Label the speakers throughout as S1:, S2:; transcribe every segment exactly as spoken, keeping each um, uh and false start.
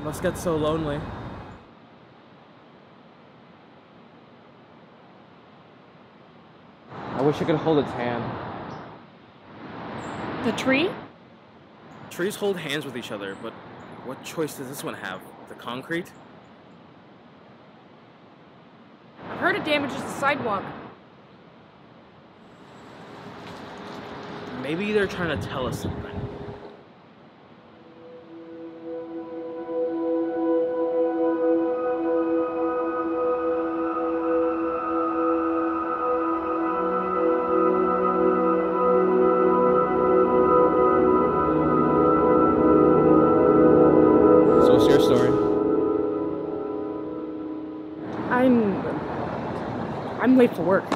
S1: Must get so lonely. I wish I could hold its hand.
S2: The tree?
S1: Trees hold hands with each other, but what choice does this one have? The concrete?
S2: I've heard it damages the sidewalk.
S1: Maybe they're trying to tell us something. So what's your story?
S2: I'm... I'm late for work.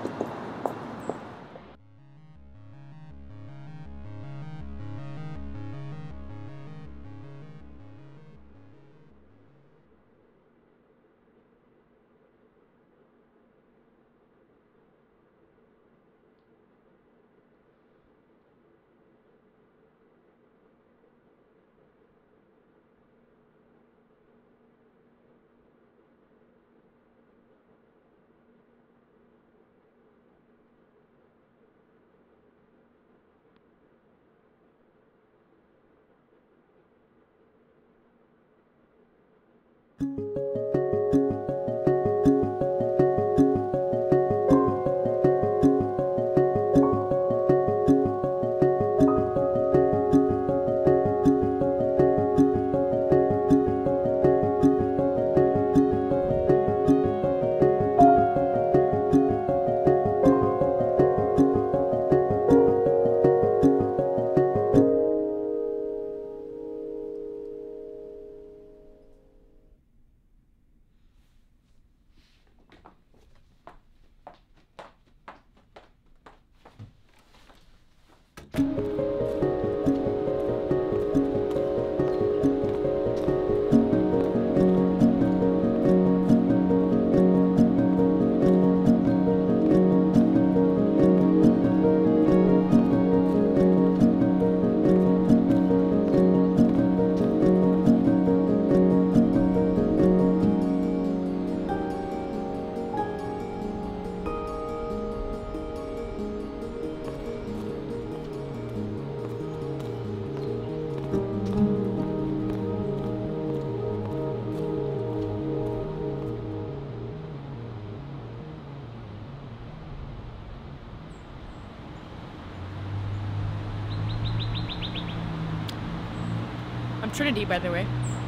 S2: I'm Trinity, by the way.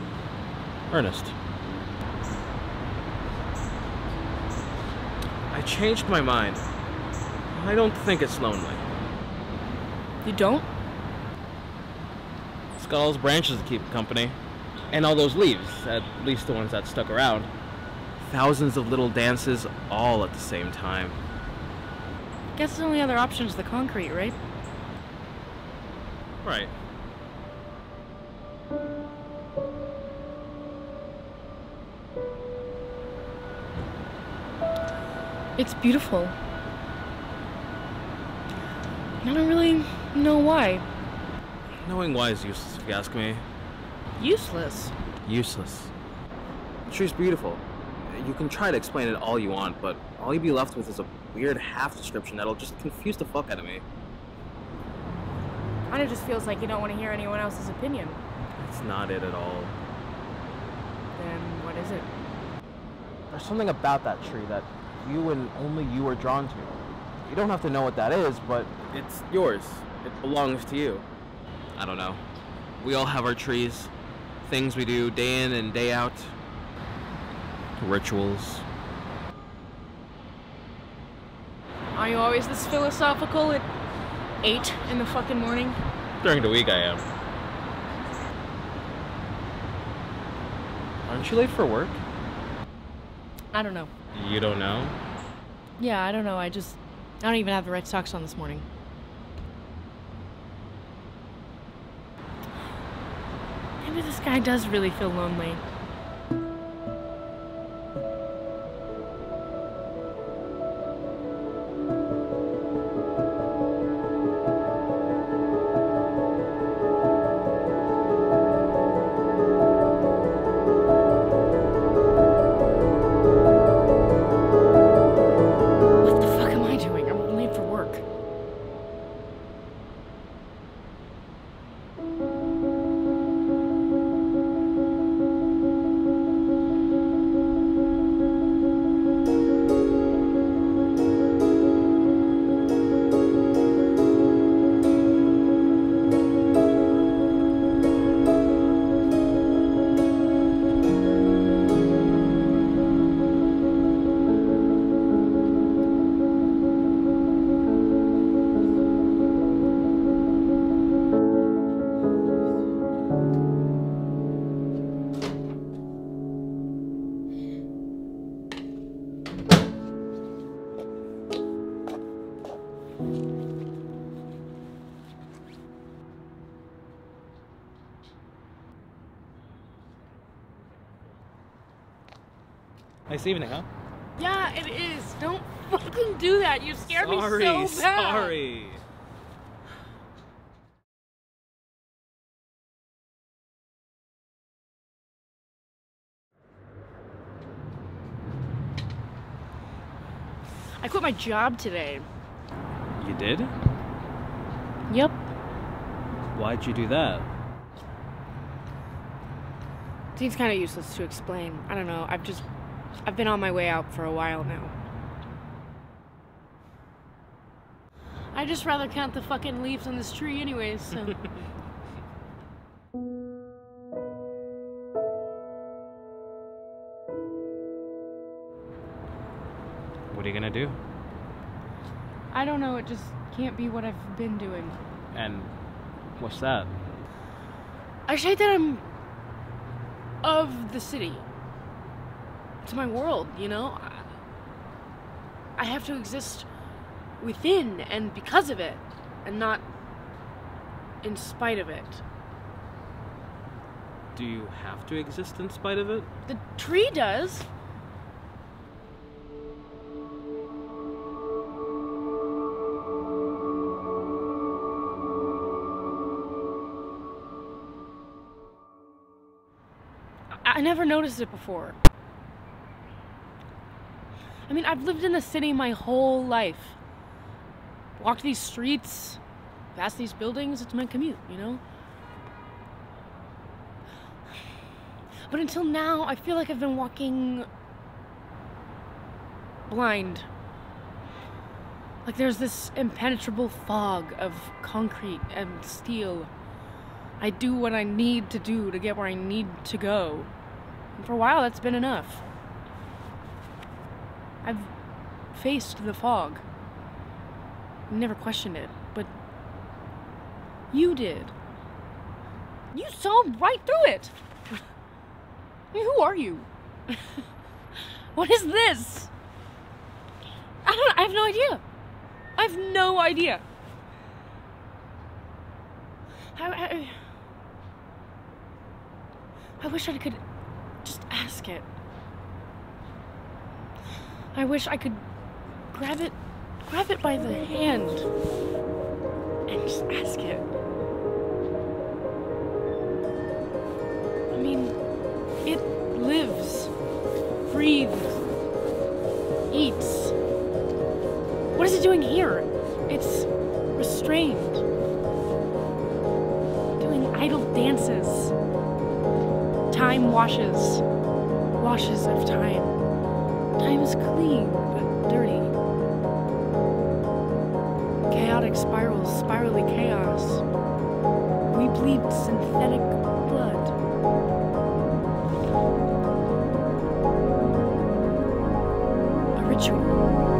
S1: Ernest. I changed my mind. I don't think it's lonely.
S2: You don't?
S1: It's got all those branches to keep company. And all those leaves, at least the ones that stuck around. Thousands of little dances, all at the same time.
S2: Guess the only other option is the concrete, right?
S1: Right.
S2: It's beautiful. I don't really know why.
S1: Knowing why is useless, if you ask me.
S2: Useless?
S1: Useless. The tree's beautiful. You can try to explain it all you want, but all you'll be left with is a weird half description that'll just confuse the fuck out of me.
S2: Kinda just feels like you don't want to hear anyone else's opinion.
S1: That's not it at all.
S2: Then what is it?
S1: There's something about that tree that you and only you are drawn to. You don't have to know what that is, but it's yours. It belongs to you. I don't know. We all have our trees. Things we do day in and day out. Rituals.
S2: Are you always this philosophical at eight in the fucking morning?
S1: During the week I am. Aren't you late for work?
S2: I don't know.
S1: You don't know?
S2: Yeah, I don't know. I just... I don't even have the right socks on this morning. Maybe this guy does really feel lonely.
S1: Nice evening, huh?
S2: Yeah, it is. Don't fucking do that. You scared
S1: sorry,
S2: me so bad.
S1: Sorry.
S2: I quit my job today.
S1: You did?
S2: Yep.
S1: Why'd you do that?
S2: Seems kind of useless to explain. I don't know. I've just... I've been on my way out for a while now. I'd just rather count the fucking leaves on this tree anyways, so...
S1: What are you gonna do?
S2: I don't know. It just can't be what I've been doing.
S1: And what's that?
S2: I say that I'm... of the city. It's my world, you know? I have to exist within and because of it, and not in spite of it.
S1: Do you have to exist in spite of it?
S2: The tree does. I never noticed it before. I mean, I've lived in the city my whole life. Walked these streets, past these buildings, it's my commute, you know? But until now, I feel like I've been walking blind. Like there's this impenetrable fog of concrete and steel. I do what I need to do to get where I need to go. And for a while, that's been enough. I've faced the fog. Never questioned it, but you did. You saw right through it. I mean, who are you? What is this? I don't. I have no idea. I have no idea. I, I, I wish I could just ask it. I wish I could grab it, grab it by the hand and just ask it. I mean, it lives, breathes, eats. What is it doing here? It's restrained, doing idle dances. Time washes, washes of time. Time is clean, but dirty. Chaotic spirals, spirally chaos. We bleed synthetic blood. A ritual.